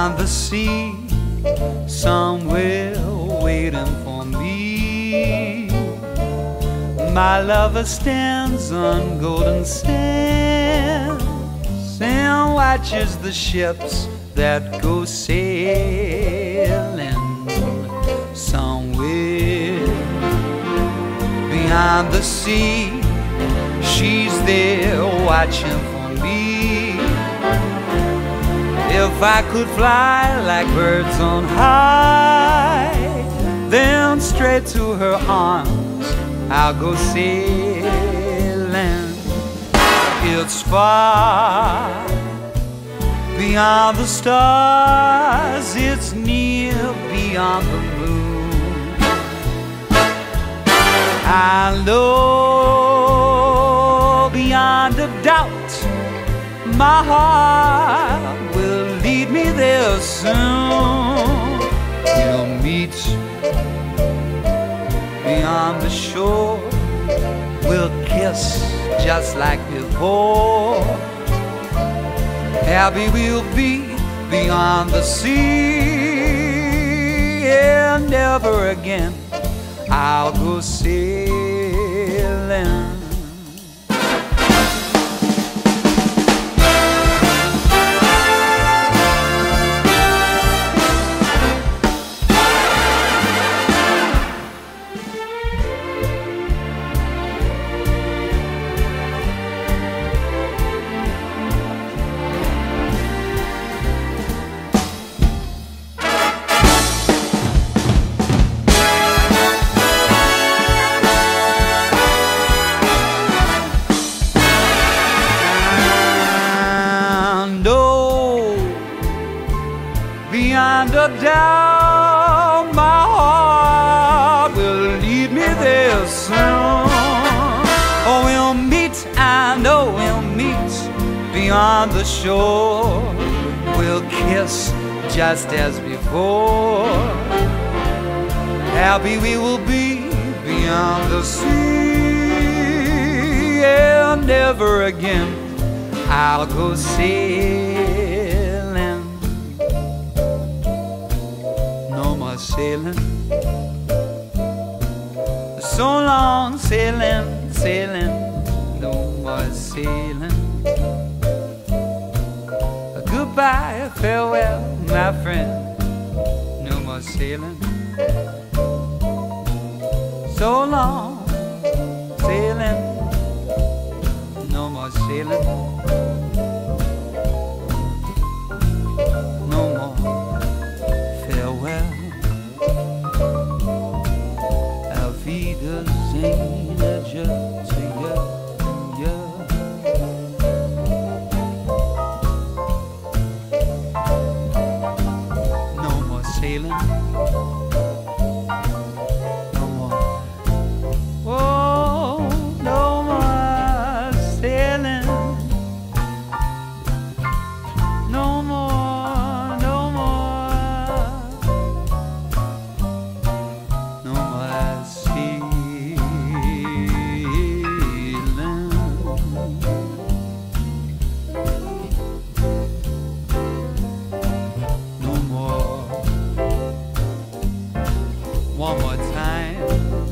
beyond the sea, somewhere waiting for me. My lover stands on golden sands and watches the ships that go sailing. Somewhere beyond the sea, she's there watching for me. If I could fly like birds on high, then straight to her arms I'll go sailing. It's far beyond the stars, it's near beyond the moon. I know beyond a doubt my heart will lead me there soon. We'll meet beyond the shore, we'll kiss just like before. Happy we'll be beyond the sea, and never again I'll go sailing. Beyond a doubt, my heart will lead me there soon. Oh, we'll meet, I know we'll meet beyond the shore. We'll kiss just as before. Happy we will be beyond the sea, and never again I'll go sailing. Sailing, so long sailing, sailing, no more sailing. Goodbye, farewell, my friend, no more sailing. So long sailing, no more sailing. No more farewell. No more sailing, no more. Oh, no more sailing, no more, no more, no more sailing. One more time.